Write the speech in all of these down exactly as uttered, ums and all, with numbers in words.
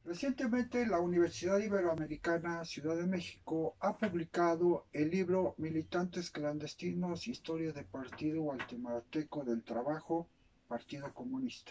Recientemente, la Universidad Iberoamericana Ciudad de México ha publicado el libro Militantes clandestinos, Historia del Partido Guatemalteco del Trabajo, Partido Comunista.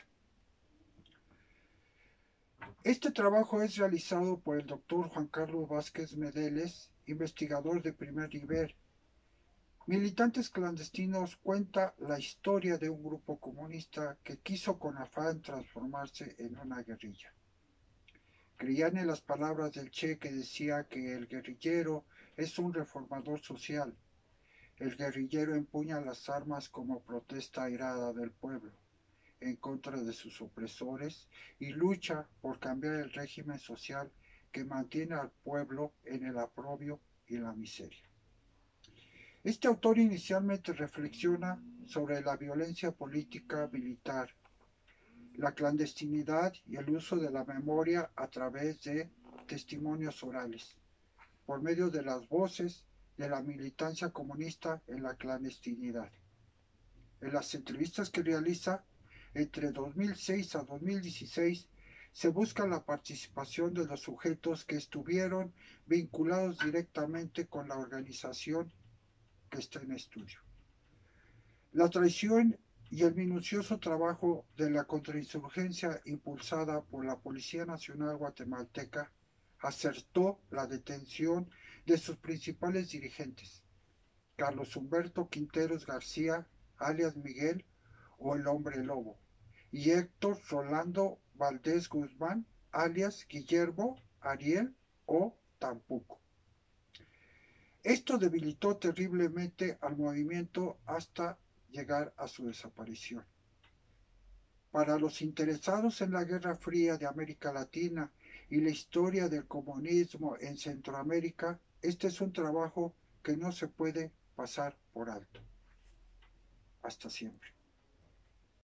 Este trabajo es realizado por el doctor Juan Carlos Vázquez Medeles, investigador de primer nivel. Militantes clandestinos cuenta la historia de un grupo comunista que quiso con afán transformarse en una guerrilla. Creían en las palabras del Che, que decía que el guerrillero es un reformador social. El guerrillero empuña las armas como protesta airada del pueblo en contra de sus opresores y lucha por cambiar el régimen social que mantiene al pueblo en el oprobio y la miseria. Este autor inicialmente reflexiona sobre la violencia política militar, la clandestinidad y el uso de la memoria a través de testimonios orales, por medio de las voces de la militancia comunista en la clandestinidad. En las entrevistas que realiza entre dos mil seis a dos mil dieciséis, se busca la participación de los sujetos que estuvieron vinculados directamente con la organización que está en estudio. La traición y el minucioso trabajo de la contrainsurgencia impulsada por la Policía Nacional Guatemalteca acertó la detención de sus principales dirigentes, Carlos Humberto Quinteros García, alias Miguel o el Hombre Lobo, y Héctor Rolando Valdés Guzmán, alias Guillermo Ariel o Tampuco. Esto debilitó terriblemente al movimiento hasta llegar a su desaparición. Para los interesados en la Guerra Fría de América Latina y la historia del comunismo en Centroamérica, este es un trabajo que no se puede pasar por alto. Hasta siempre.